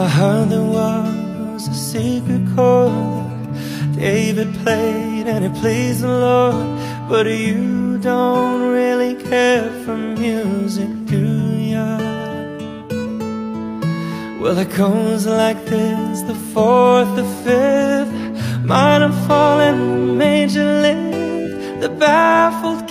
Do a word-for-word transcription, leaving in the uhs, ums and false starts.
I heard there was a secret chord that David played and it pleased the Lord. But you don't really care for music, do ya? Well, it goes like this: the fourth, the fifth, minor fall and major lift. The baffled